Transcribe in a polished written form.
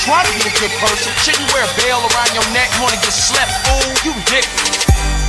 Try to be a good person. Shouldn't wear a veil around your neck. You wanna get slept, fool? You ridiculous.